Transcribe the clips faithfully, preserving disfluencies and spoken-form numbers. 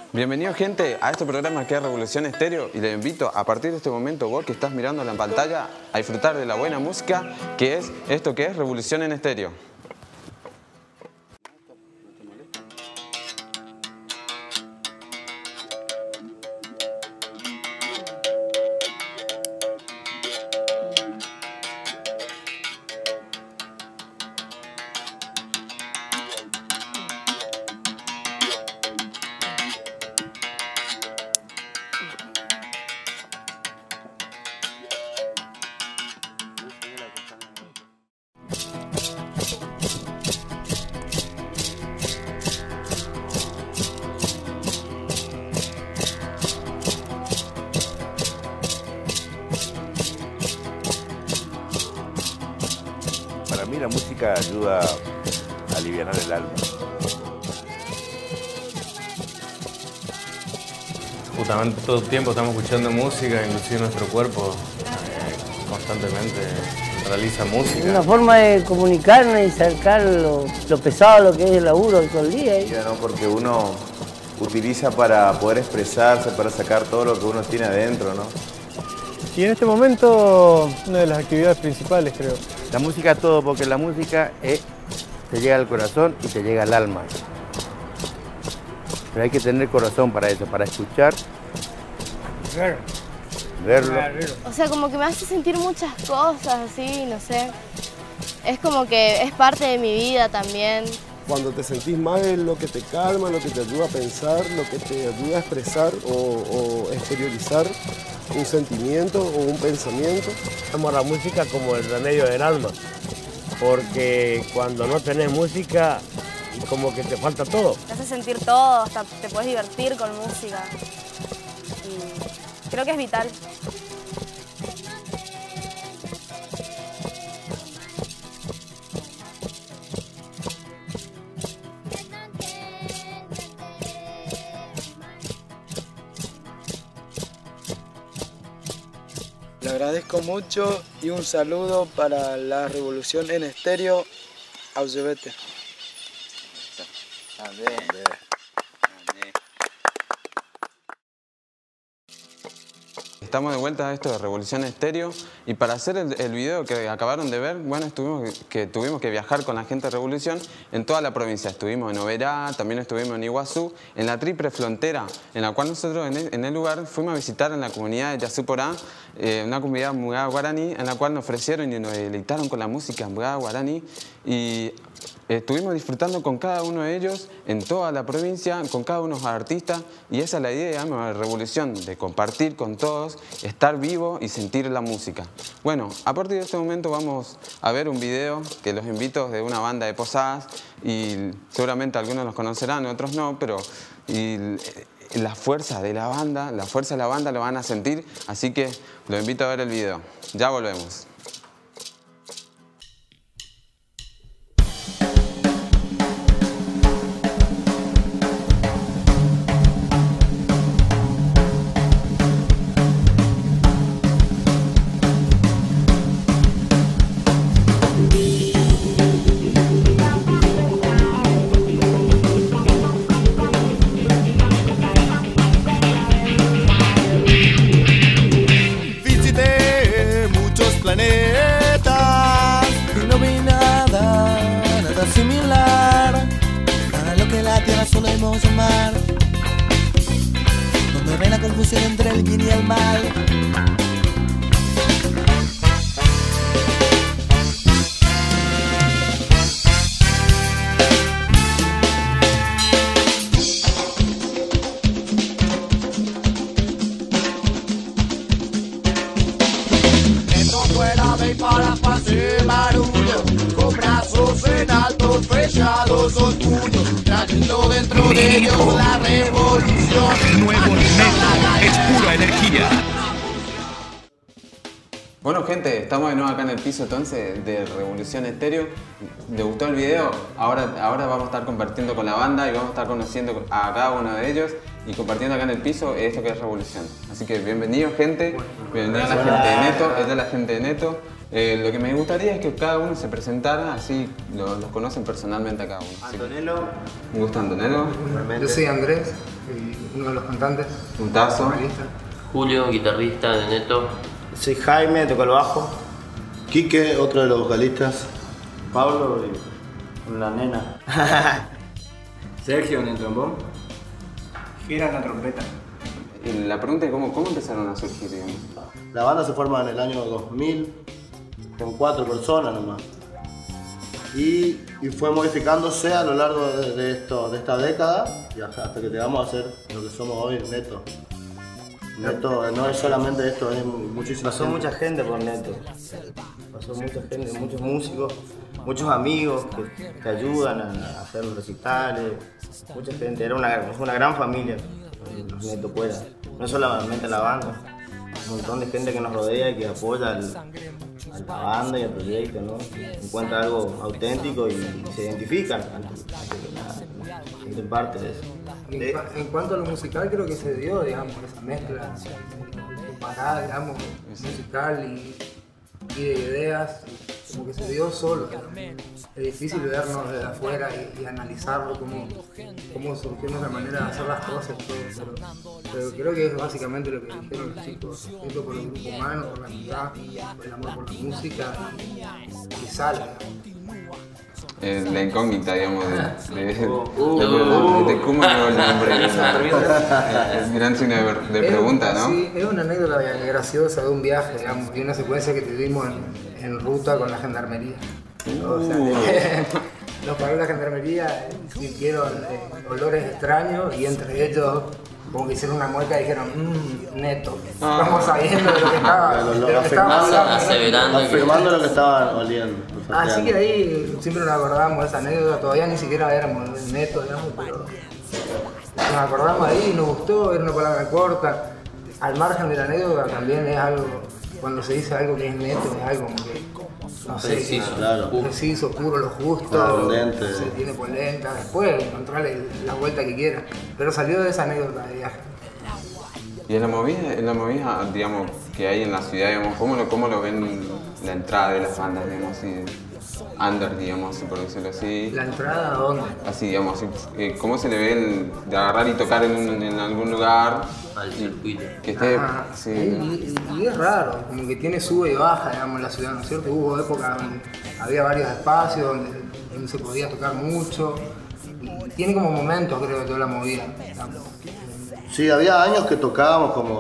Bienvenido, gente, a este programa que es Revolución Estéreo, y les invito a partir de este momento, vos que estás mirando la pantalla, a disfrutar de la buena música que es esto que es Revolución en Estéreo. Para mí la música ayuda a aliviar el alma. Justamente todo el tiempo estamos escuchando música, inclusive nuestro cuerpo eh, constantemente realiza música. Una forma de comunicarnos y sacar lo, lo pesado, lo que es el laburo todo el día. ¿eh? Ya, ¿no? Porque uno utiliza para poder expresarse, para sacar todo lo que uno tiene adentro, ¿no? Y en este momento, una de las actividades principales, creo. La música es todo, porque la música es, te llega al corazón y te llega al alma. Pero hay que tener corazón para eso, para escuchar, Claro. verlo. O sea, como que me hace sentir muchas cosas, así, no sé. Es como que es parte de mi vida también. Cuando te sentís mal es lo que te calma, lo que te ayuda a pensar, lo que te ayuda a expresar o, o exteriorizar un sentimiento o un pensamiento. Amo la música como el remedio del alma, porque cuando no tenés música, como que te falta todo. Te hace sentir todo, hasta te puedes divertir con música. Y creo que es vital. Le agradezco mucho y un saludo para la Revolución en Estéreo, Auxebete. Estamos de vuelta a esto de Revolución Estéreo, y para hacer el, el video que acabaron de ver, bueno, estuvimos que, tuvimos que viajar con la gente de Revolución en toda la provincia. Estuvimos en Oberá, también estuvimos en Iguazú, en la triple frontera, en la cual nosotros en el, en el lugar fuimos a visitar en la comunidad de Yazuporá, eh, una comunidad mugada guaraní, en la cual nos ofrecieron y nos deleitaron con la música mugada guaraní, y estuvimos disfrutando con cada uno de ellos en toda la provincia, con cada uno de los artistas, y esa es la idea de la Revolución, de compartir con todos, estar vivo y sentir la música. Bueno, a partir de este momento vamos a ver un video que los invito de una banda de Posadas, y seguramente algunos los conocerán, otros no, pero y la fuerza de la banda, la fuerza de la banda lo van a sentir, así que los invito a ver el video. Ya volvemos. Solemos llamar, donde reina confusión entre el bien y el mal. Dentro fuera ve para hacer barullo, con brazos en alto, fechados los puños, trayendo dentro de ellos la revolución. El nuevo Neto es pura energía. Bueno, gente, estamos de nuevo acá en el piso entonces de Revolución Estéreo. ¿Les gustó el video? Ahora, ahora vamos a estar compartiendo con la banda y vamos a estar conociendo a cada uno de ellos y compartiendo acá en el piso esto que es Revolución. Así que bienvenidos, gente. Bienvenidos a la gente de Neto, es de la gente de Neto. Eh, lo que me gustaría es que cada uno se presentara, así los lo conocen personalmente a cada uno. Antonello. Un gusto, Antonello. Yo soy Andrés y uno de los cantantes. Puntazo. Julio, guitarrista de Neto. Soy Jaime, toco el bajo. Quique, otro de los vocalistas. Pablo y una nena. Sergio en el trombón. Gira en la trompeta. Y la pregunta es cómo, cómo empezaron a surgir, digamos. La banda se forma en el año dos mil con cuatro personas nomás. Y, y fue modificándose a lo largo de, de, esto, de esta década y hasta, hasta que llegamos a ser lo que somos hoy, Neto. Neto no es solamente esto, es muchísima Pasó gente. mucha gente por Neto. Pasó mucha gente, muchos músicos, muchos amigos que te ayudan a hacer los recitales. Mucha gente, era una, fue una gran familia. Los Neto Cuera. No solamente la banda, un montón de gente que nos rodea y que apoya al, a la banda y al proyecto, ¿no? Encuentra algo auténtico y, y se identifican en parte de eso. En, en cuanto a lo musical, creo que se dio, digamos, esa mezcla separada, digamos, musical y, y de ideas, como que se dio solo. Es difícil vernos desde afuera y, y analizarlo, cómo, cómo surgió nuestra manera de hacer las cosas, todo, pero, pero creo que es básicamente lo que dijeron los chicos, esto por el grupo humano, por la amistad, por el amor por la música, y, y sale. Eh, la incógnita, digamos, de, de, de, uh, de, de, de cómo llegó el nombre. Es gran signo de, de pregunta, ¿no? Sí, es una anécdota graciosa de un viaje, digamos, y una secuencia que tuvimos en, en ruta con la gendarmería. Uh. O sea, nos paró la gendarmería, sintieron eh, olores extraños y entre ellos como que hicieron una mueca y dijeron, mmm, Neto. Ah. Vamos sabiendo de lo que estaba, lo, lo, de lo que estaba hablando. Afirmando lo que estaban oliendo. Así que ahí siempre nos acordamos de esa anécdota, todavía ni siquiera éramos Neto, digamos, pero nos acordamos ahí y nos gustó, era una palabra corta. Al margen de la anécdota también es algo, cuando se dice algo que es neto, es algo como que, no sé, preciso, claro. preciso, puro, lo justo, se tiene polenta, después encontrarle la vuelta que quiera. Pero salió de esa anécdota de viaje. Y en la movida, en la movida, digamos, que hay en la ciudad, digamos, ¿cómo lo, cómo lo ven la entrada de las bandas, digamos, así, under, digamos, por decirlo así? ¿La entrada a dónde? Así, digamos, así, eh, ¿cómo se le ve el, de agarrar y tocar en, un, en algún lugar? Al circuito. Que esté, Ajá. sí. Y, y, y es raro, como que tiene sube y baja, digamos, en la ciudad, ¿no es cierto? Hubo épocas donde había varios espacios, donde, donde se podía tocar mucho. Y tiene como momentos, creo, toda la movida, digamos. Sí, había años que tocábamos como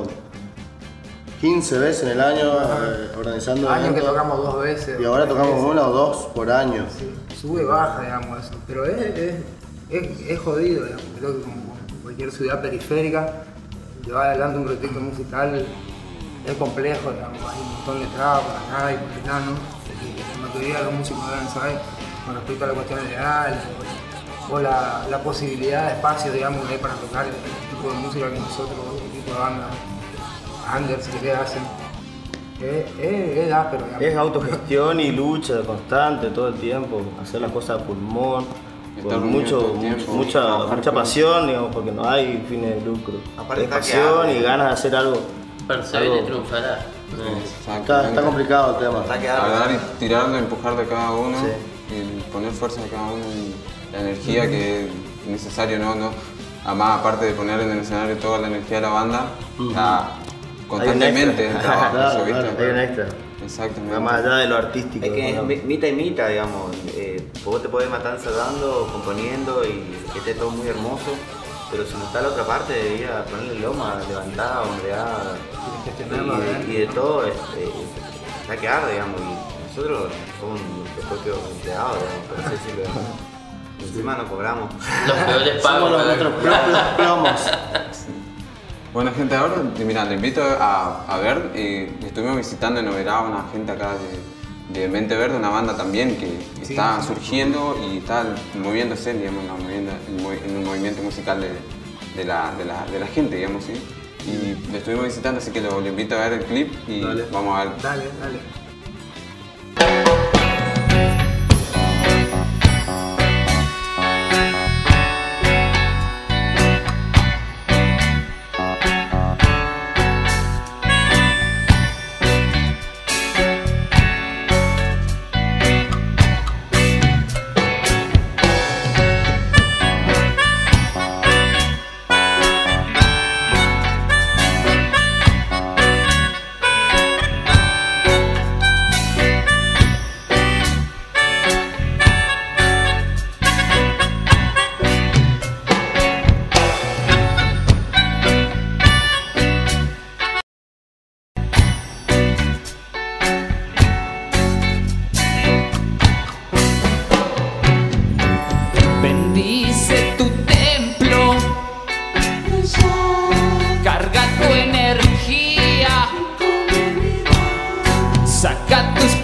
quince veces en el año, eh, organizando años eventos. que tocamos dos veces. Y ahora tocamos veces. una o dos por año. Sí, sube y baja, digamos, eso. Pero es, es, es, es jodido, digamos. Creo que como cualquier ciudad periférica, llevar adelante un proyecto musical es complejo, digamos. Hay un montón de trabas por acá y por allá, ¿no? La mayoría de los músicos deben saber con respecto a la cuestión legal o la, la posibilidad de espacio, digamos, que hay para tocar el tipo de música que nosotros, el tipo de banda, Anders, que hacen. Es, es, es áspero, digamos. Es autogestión y lucha constante todo el tiempo, hacer las cosas a pulmón, con mucho, mucho, mucha, mucha pasión, digamos, porque no hay fines de lucro. Aparte es pasión y ganas de hacer algo. Perseverar y triunfará. Está, está complicado el tema. Agarrar y tirarlo, empujar de cada uno, sí. y poner fuerza de cada uno y la energía uh-huh. que es necesario, ¿no? ¿no? Además, aparte de poner en el escenario toda la energía de la banda, uh-huh. la, constantemente el trabajo, claro, ¿viste? Claro, hay un extra. Exactamente. Más allá de lo artístico. Es que es mitad y mitad, digamos. Eh, vos te podés matar ensayando, componiendo y que esté todo muy hermoso, pero si no está la otra parte de ir a ponerle loma, levantar, ondear y, y de todo, este, está que arde, digamos. Y nosotros somos los propios empleados, digamos, por así decirlo. Encima no cobramos. Los peores pagos. Somos los nuestros propios plomos. Bueno, gente, ahora mira, te invito a, a ver, eh, estuvimos visitando en Oberá una gente acá de, de Mente Verde, una banda también que sí, está surgiendo y está moviéndose, digamos, en, moviendo, en un movimiento musical de, de, la, de, la, de la gente, digamos, ¿sí? Y lo estuvimos visitando, así que lo, lo invito a ver el clip y dale. Vamos a ver. Dale, dale.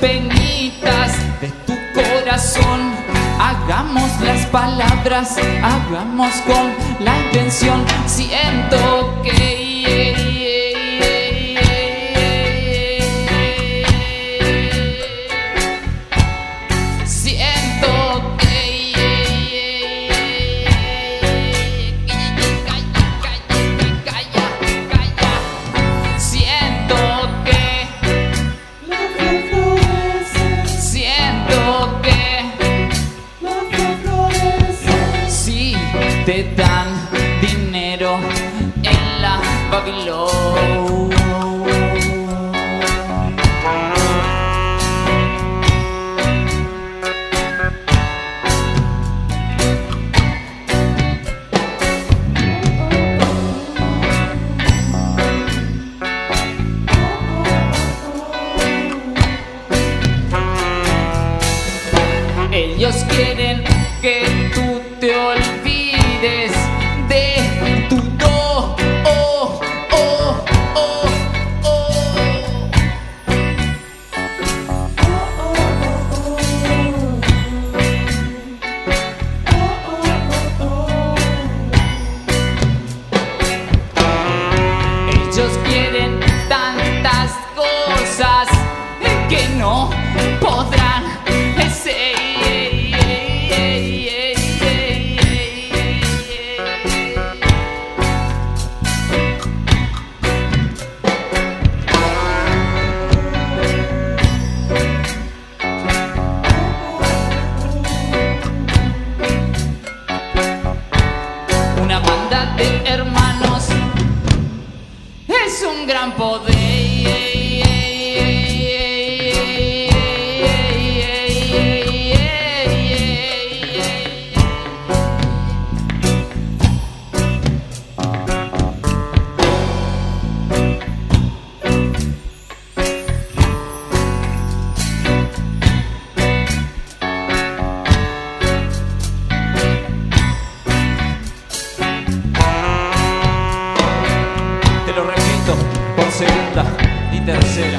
penitas de tu corazón. Hagamos las palabras, hagamos con la intención. Siento que te dan dinero en la Babilón. Ellos quieren que tú te olvides de tu do, oh, oh, oh, oh. Ellos quieren tantas cosas que no podrán ser. Una banda de hermanos es un gran poder. Te lo repito por segunda y tercera.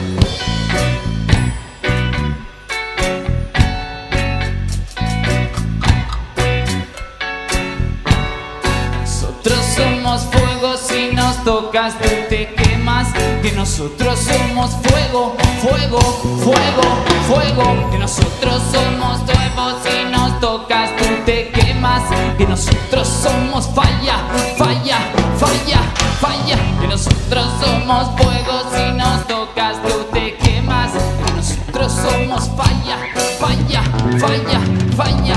Nosotros somos fuego, si nos tocas tú te quemas. Que nosotros somos fuego, fuego, fuego, fuego. Que nosotros somos fuego, si nos tocas tú te quemas. Que nosotros somos falla, falla, falla, falla. Que nosotros somos fuego, si nos tocas tú te quemas. Que nosotros somos falla, falla, falla, falla.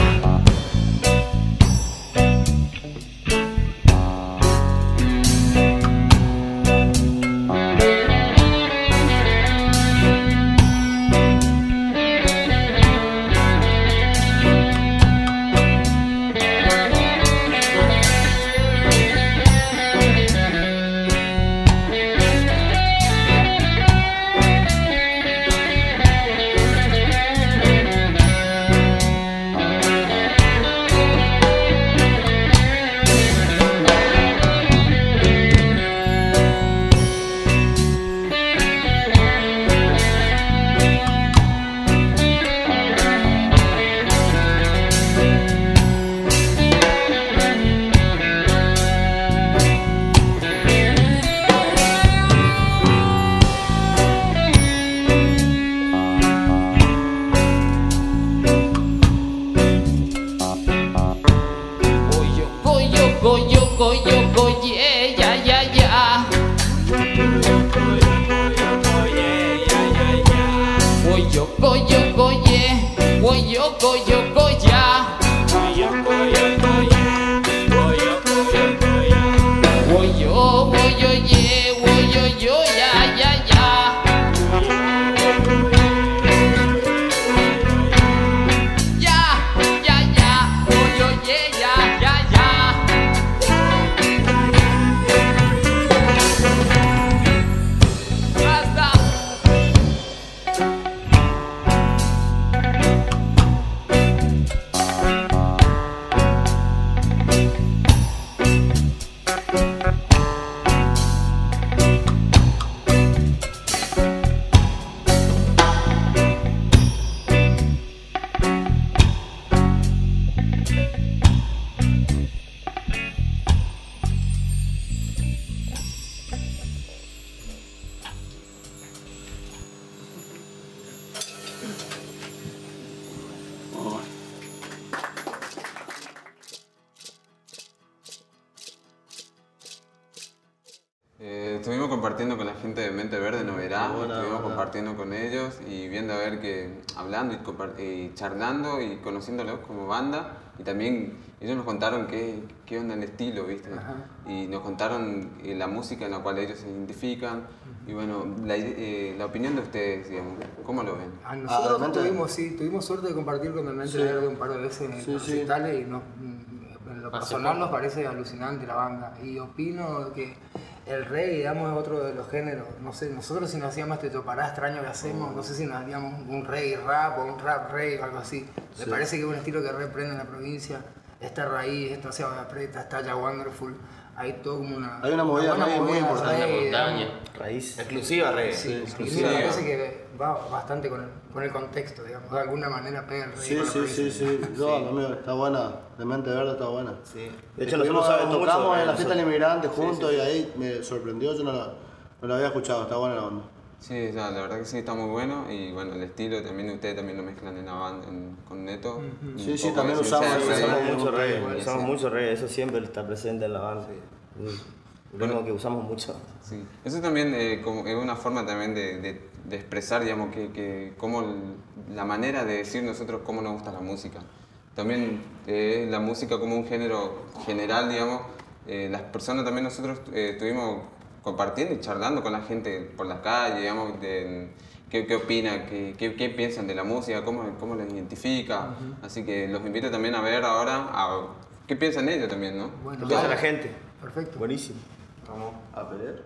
Eh, estuvimos compartiendo con la gente de Mente Verde Noverá, Buena, estuvimos buena. compartiendo con ellos y viendo a ver que, hablando y, compar- y charlando y conociéndolos como banda, y también ellos nos contaron qué, qué onda el estilo, ¿viste? Ajá. Y nos contaron eh, la música en la cual ellos se identifican, y bueno, la, ide- eh, la opinión de ustedes, digamos, ¿cómo lo ven? A nosotros realmente- tuvimos, sí, tuvimos suerte de compartir con el Mente Sí. Verde un par de veces en Sí, los sí. recitales y nos, mm, en lo Hace personal poco. nos parece alucinante la banda. Y opino que el reggae, digamos, es otro de los géneros. No sé, nosotros si nos hacíamos este topará extraño que hacemos, no sé si nos haríamos un reggae rap o un rap reggae o algo así. Me Sí. parece que es un estilo que reprende en la provincia. Esta raíz, esta se Preta, está ya Wonderful. Hay todo como una. Hay una movida buena reggae muy movida importante. reggae, Montaña. digamos. Raíz. Exclusiva, reggae. Sí, y exclusiva. me parece que va bastante con el, con el contexto, digamos, de alguna manera pega el reggae Sí, con la sí, sí, provincia. sí. Yo, amigo, está buena. De Mente Verde está buena. Sí. De De hecho, hecho, nosotros sabemos mucho. tocamos de en la fiesta del nosotros. inmigrante Sí, juntos sí, y sí. ahí me sorprendió, yo no la, no la había escuchado, está buena la onda. Sí, ya, la verdad que sí, está muy bueno y bueno, el estilo también ustedes también lo mezclan en la banda en- con Neto. un Sí, sí, poco también de usamos ciencia eso, del Usamos reggae. mucho reggae, Sí, usamos sí. mucho reggae, eso siempre está presente en la banda. Un ritmo que usamos mucho. Sí. Eso también eh, como, es una forma también de, de- de expresar, digamos, que, que cómo el- la manera de decir nosotros cómo nos gusta la música. También eh, la música como un género general, digamos, eh, las personas también nosotros eh, estuvimos compartiendo y charlando con la gente por la calle, digamos, de qué, qué opina, qué, qué, qué piensan de la música, cómo, cómo los identifica. Así que los invito también a ver ahora a, qué piensan ellos también, ¿no? Bueno, ¿Qué piensa dale. la gente? Perfecto. Buenísimo. Vamos a pelear.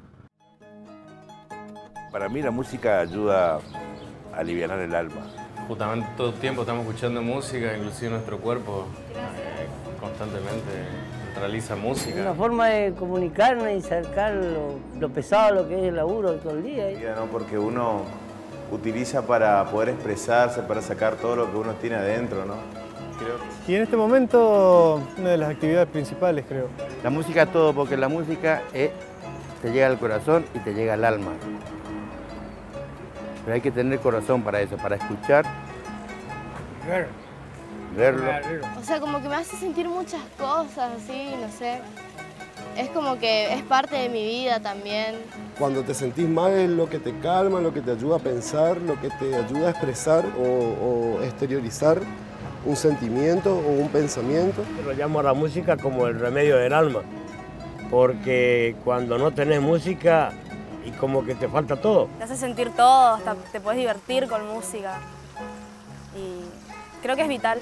Para mí la música ayuda a aliviar el alma. Justamente todo el tiempo estamos escuchando música, inclusive nuestro cuerpo eh, constantemente realiza Una música. forma de comunicarme y sacar lo, lo pesado, lo que es el laburo todo el día. ¿eh? ¿No? Porque uno utiliza para poder expresarse, para sacar todo lo que uno tiene adentro, ¿no? Creo. Y en este momento, una de las actividades principales, creo. La música es todo, porque la música es, te llega al corazón y te llega al alma. Pero hay que tener corazón para eso, para escuchar, Ver. verlo. O sea, como que me hace sentir muchas cosas, así, no sé. Es como que es parte de mi vida también. Cuando te sentís mal es lo que te calma, lo que te ayuda a pensar, lo que te ayuda a expresar o, o exteriorizar un sentimiento o un pensamiento. Yo lo llamo a la música como el remedio del alma, porque cuando no tenés música y como que te falta todo. Te hace sentir todo, hasta te puedes divertir con música. Y creo que es vital.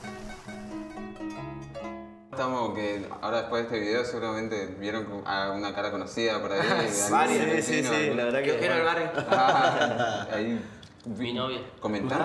Estamos que ahora después de este video seguramente vieron a una cara conocida por ahí. Varias, sí, sí, sí, la verdad que- Yo quiero el barrio. Ah, ahí. Mi novia. Comentaron.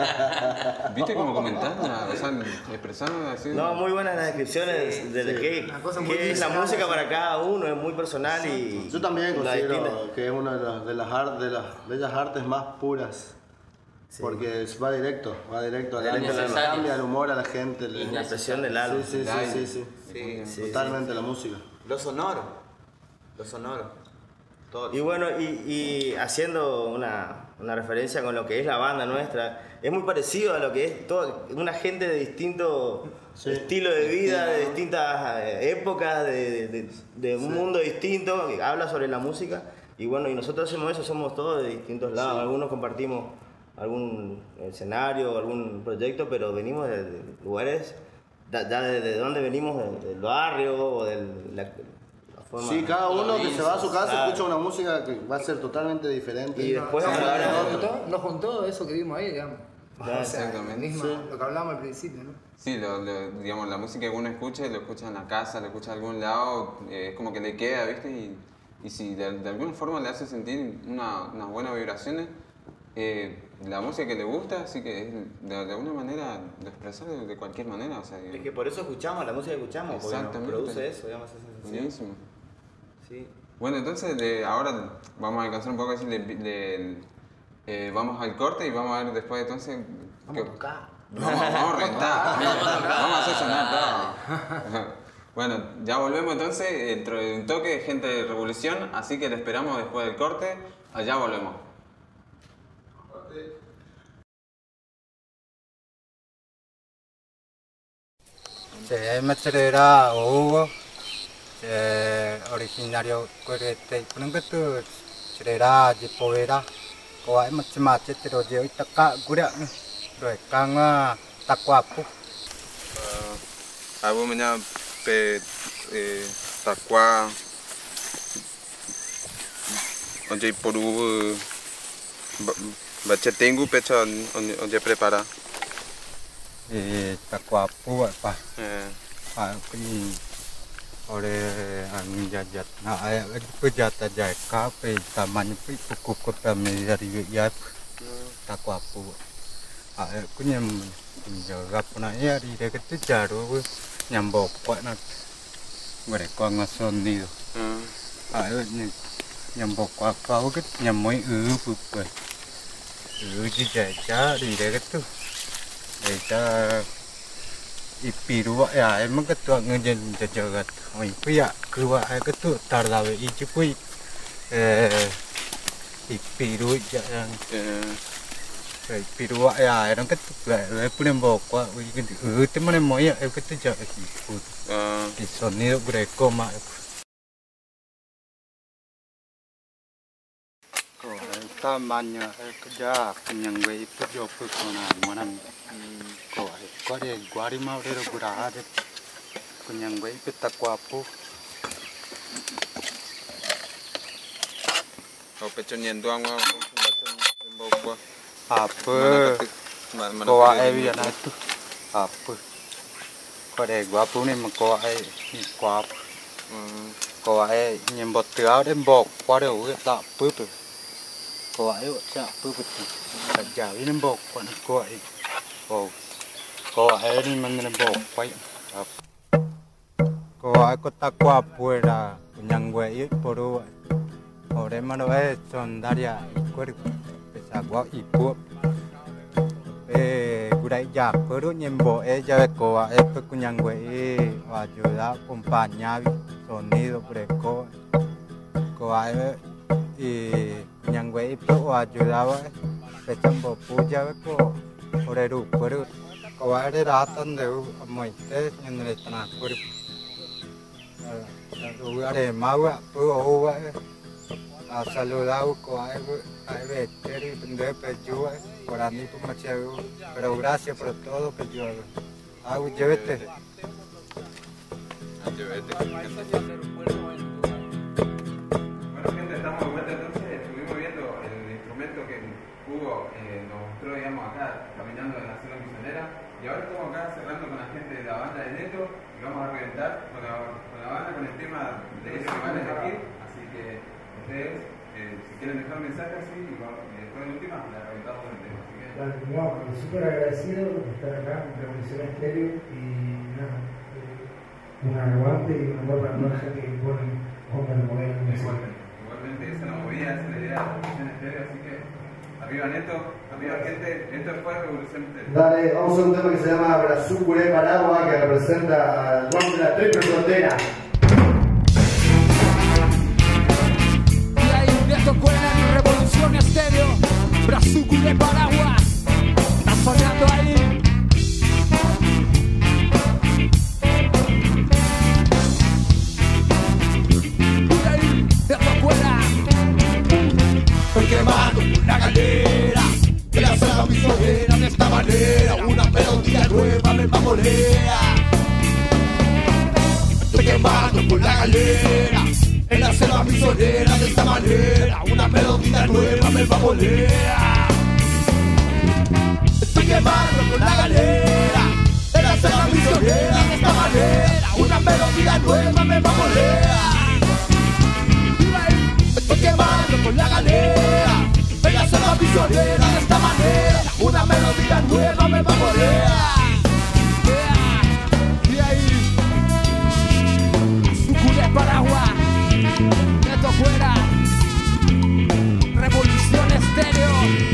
¿Viste cómo comentaron? O sea, expresaron así. No, muy buenas las descripciones de sí. qué, Una cosa muy qué es la personal, música sí. para cada uno, es muy personal y... Yo también la considero distinta- que es una de las, de las, ar- de las bellas artes más puras. Porque es- va directo, va directo al alma, Directo al le alma. cambia el humor a la gente. le- La expresión del alma. Sí, sí, sí, sí, sí. Sí, sí, Totalmente la música. Lo sonoro. Lo sonoro. Todo. Y bueno, y, y haciendo una, una referencia con lo que es la banda nuestra, es muy parecido a lo que es todo, una gente de distinto estilo de vida, de distintas eh, épocas, de, de- de un mundo distinto, que habla sobre la música. Y bueno, y nosotros hacemos eso, somos todos de distintos lados. Sí. Algunos compartimos algún escenario, algún proyecto, pero venimos de, de lugares, da- ya de, de dónde venimos, de- del barrio o de la, la forma... Sí, cada uno que se va a su casa Claro. escucha una música que va a ser totalmente diferente. Y después Sí, vamos a ver nos, otro. juntó, nos juntó eso que vimos ahí, digamos. Claro, O sea, exactamente. misma- Sí. lo que hablábamos al principio, ¿no? Sí, lo, lo- digamos, la música que uno escucha, lo escucha en la casa, lo escucha en algún lado, eh, es como que le queda, ¿viste? Y, y si de, de alguna forma le hace sentir una, unas buenas vibraciones, eh, la música que le gusta, así que es de, de alguna manera lo expresa de, de cualquier manera. O sea, Es que por eso escuchamos, la música que escuchamos, porque nos Exactamente. produce eso, digamos, esa sensación. Buenísimo. Sí. Bueno, entonces de, ahora vamos a alcanzar un poco así, le- le- eh, vamos al corte y vamos a ver después entonces... Vamos a tocar. Vamos, vamos a rentar, vamos a hacer sonar todo. Bueno, ya volvemos entonces dentro de un toque de Gente de Revolución, así que le esperamos después del corte, allá volvemos. Sí, ahí me escribirá o Hugo eh, originario Cuerete, con que tú será de povera, o hay más mate, pero yo y taca gura, rồi cang tacuapu. Abu menya pe takwa, onde poru baca tengu pecha onde prepara. Eh, tacuapu apa? Ah, ini oleh anu jajat. Nah, ayat pejat aja kape tamannya pi cukup kota dari ya tacuapu. Ah, punya menjaga pernah ya di dekat itu jaru nyambok kuat nak mereka ngason ni tu. Ah, ni nyambok kuat kau ket nyamoi u pupai. U jaja di dekat tu. Jaja ipiru ya emang ketua ngejen jajagat. Oh ipiya keluar ketua tarlawe icipui eh ipiru jangan ipiru ya orang ketua le punya bawa uji gitu. Eh teman mau ya eh ketua jaga ikut. Di sini mereka mak. Tamannya kerja kenyang gue itu jauh kena mana kau kau ada guari mau ada gurah ada kenyang gue itu tacuapu. Kau pecun yang doang mau pecun bawa apa kau ada yang itu apa kau ada guapu ni kau ada guap kau ada nyembot tiaw dan bok kau ada udah tak apa. Kau ayo cak betul, kerja ini bok, kau ayo, kau, kau ayo ni mana bok, kau, kau ayo tak kuat pula, punyang gue itu baru, orang mana eh sondaria, kau bisa gua ibu, eh gudai jak, baru nyembo eh jaga kau ayo punyang gue eh wajulah pompanya, sonido mereka, kau ayo eh yang gue itu wajulawa pecambo puja ko ore ru koru ko ade ratan deu moi te nyane tanah koru ru ade mawa pu owa saludau ko ai ai veteri de pejua para mí tu macheu pero gracias por todo que yo hago hago llévete llévete. Bueno, gente, estamos de vuelta entonces. Estuvimos viendo el instrumento que Hugo eh, nos mostró, digamos, acá, caminando en la selva misionera. Y ahora estamos acá cerrando con la gente de la banda de Neto y vamos a reventar con la, con la banda con el tema de ese que van a elegir. Así que ustedes, eh, si quieren dejar un mensaje así, y después de última, la reventamos con el tema. Así que... Claro, no, súper agradecido por estar acá en Revolución Estéreo y nada, eh, un aguante y un amor para toda la gente que pone onda en el modelo. Igualmente. Igualmente, esa es la movida, esa es la idea de la Revolución Estéreo, así que arriba Neto, arriba gente, esto fue Revolución Estéreo. Dale, vamos a un tema que se llama Brazú Curé Paragua, que representa al guante de la triple frontera. Y ahí Neto Cuena en Revolución Estéreo, Brazú Curé Paragua, está sonando ahí. Estoy quemando una galera que la selva misionera de esta manera, una melodía nueva me bambolea. Estoy quemando por la galera en la selva misionera de esta manera, una melodía nueva me bambolea. Estoy quemando por la galera en la selva misionera de esta manera, una melodía nueva me bambolea. Estoy quemando por la galera, ella se la visionera de esta manera, una melodía nueva me bambolea. Yeah. Y ahí, Sucure Paragua, Neto Fuera, Revolución Estéreo,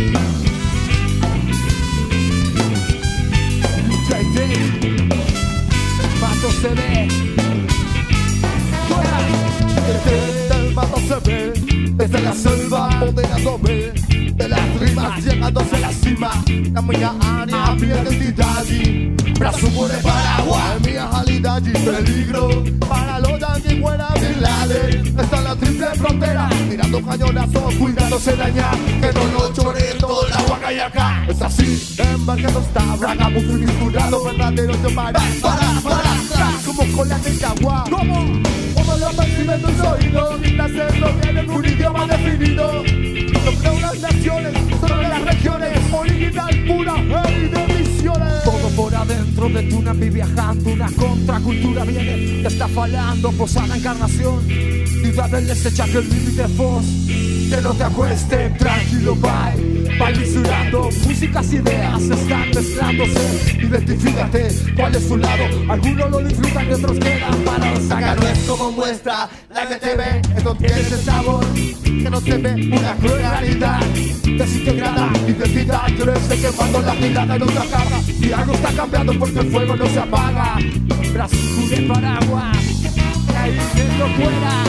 Lucha y T, el mato se ve, fuera, desde el mato se ve. Desde la selva apoderándome de las rimas, llegándose a la cima. La mia área, mi identidad, Brazú Curé Paragua, mi realidad y peligro para los alguien fuera Bin Laden. Está en la triple frontera, tirando cañonazos, cuidándose dañar, que no lo chore todo el agua que hay acá. Es así, embarcado está, bragamos y jurado, verdadero yo para, para, para, como cola de jaguar. ¿Cómo? Como lo perciben tus oídos, sin hacerlo bien en un idioma definido. Sobre unas naciones, sobre las regiones, original pura y de misiones. Todo por adentro de tu nave viajando, una contracultura viene, te está falando, posada encarnación. Ciudad del desecha que el límite fos, que no te acuestes, tranquilo, bye. Va misurando, músicas, ideas están mezclándose. Identifícate cuál es tu lado. Algunos lo disfrutan y otros quedan parados. Sácalo es como muestra la M T V. Esto tiene ese sabor que no se ve, una realidad desintegrada. Identidad crece quemando la mirada en otra cara. Y algo está cambiando porque el fuego no se apaga. Brasil de paraguas, ahí dentro fuera.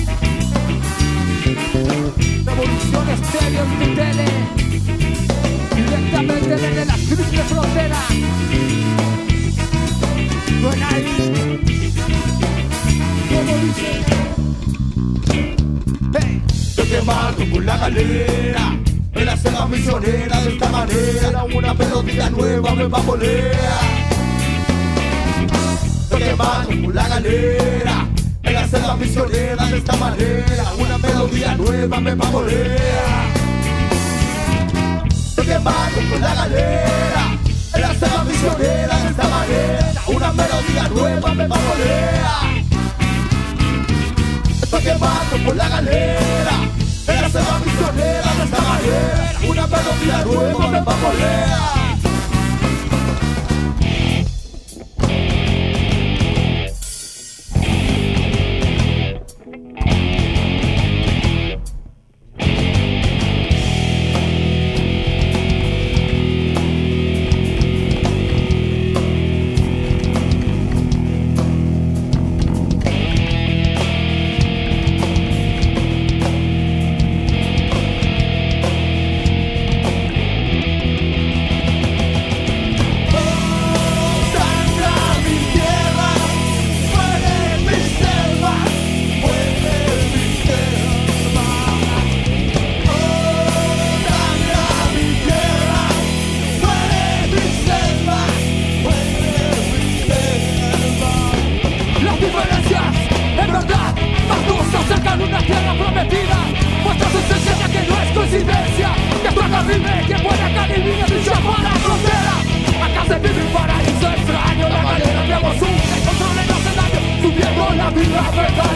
Revolución estéreo en tu tele, directamente desde la triple frontera. Suena ahí, como dice. Hey, te quemando por la galera, en la selva misionera. De esta manera una melodía nueva me va a poner. Te quemando por la galera, en la selva misionera. De esta manera una melodía nueva me va a moler. Estoy quemando con la galera, en la selva misionera. De esta manera una melodía nueva me va a moler. Estoy quemando por la galera, en la selva misionera. De esta manera una melodía nueva me va a moler. La vida,